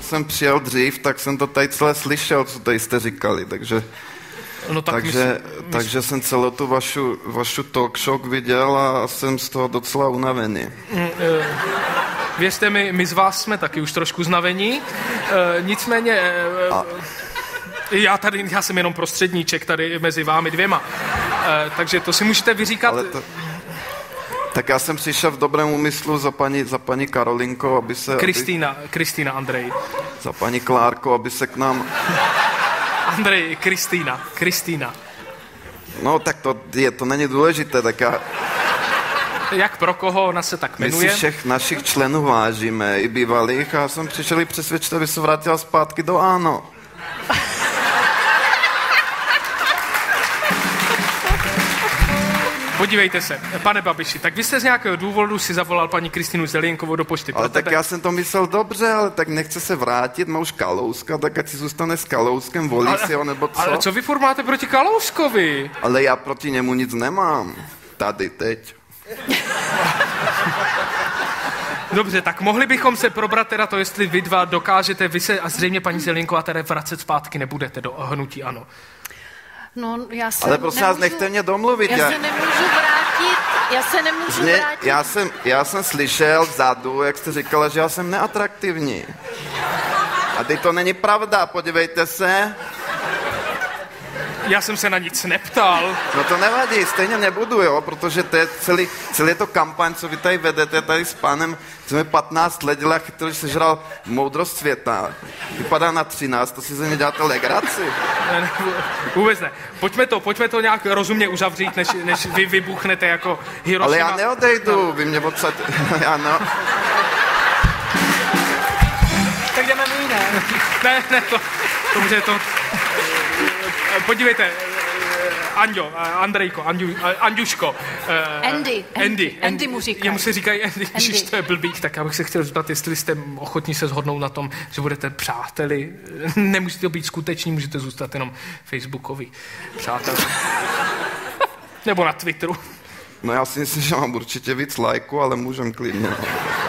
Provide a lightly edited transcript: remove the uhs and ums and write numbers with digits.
jsem přijel dřív, tak jsem to tady celé slyšel, co tady jste říkali, takže... No, takže jsem celou tu vašu talk show viděl a jsem z toho docela unavený. Věřte mi, my z vás jsme taky už trošku znavení. Nicméně... Já jsem jenom prostředníček tady mezi vámi dvěma. Takže to si můžete vyříkat... Tak já jsem přišel v dobrém úmyslu za paní Karolinkou, aby se... Kristýna, Andrej. Za paní Klárkou, aby se k nám... Andrej, Kristýna. No, tak to není důležité, tak já... Jak pro koho ona se tak jmenuje? My si všech našich členů vážíme, i bývalých, a já jsem přišel přesvědčit, aby se vrátila zpátky do ANO. Podívejte se, pane Babiši, tak vy jste z nějakého důvodu si zavolal paní Kristýnu Zelienkovou do pošty. Ale tak já jsem to myslel dobře, ale tak nechce se vrátit, má už Kalouska, tak ať si zůstane s Kalouskem, volí si ho, nebo co? Ale co vy furt máte proti Kalouskovi? Ale já proti němu nic nemám. Tady, teď. Dobře, tak mohli bychom se probrat teda to, jestli vy dva dokážete, vy se a zřejmě paní Zelienková teda vracet zpátky nebudete do hnutí ANO. No, já se ale prosím vás, nechte mě domluvit. Já se nemůžu vrátit. Já jsem slyšel vzadu, jak jste říkala, že já jsem neatraktivní. A teď to není pravda, podívejte se. Já jsem se na nic neptal. No to nevadí, stejně nebudu, jo, protože to je celý to kampaň, co vy tady vedete tady s pánem, co mi 15 let dělá, který sežral moudrost světa. Vypadá na 13, to si ze mě děláte legraci. Ne, vůbec ne. Pojďme to nějak rozumně uzavřít, než vy vybuchnete jako Hirošima. Ale já neodejdu, vy mě odsaď... Já no... Tak jdeme my, Ne, to může to... Podívejte, Anduško. Andy mu říkají. Jemu se říkají Andy. Ježiš, to je blbý. Tak já bych se chtěl zeptat, jestli jste ochotní se shodnout na tom, že budete přáteli. Nemusíte to být skuteční, můžete zůstat jenom facebookoví přáteli. Nebo na Twitteru. No já si myslím, že mám určitě víc lajků, ale můžem klidně.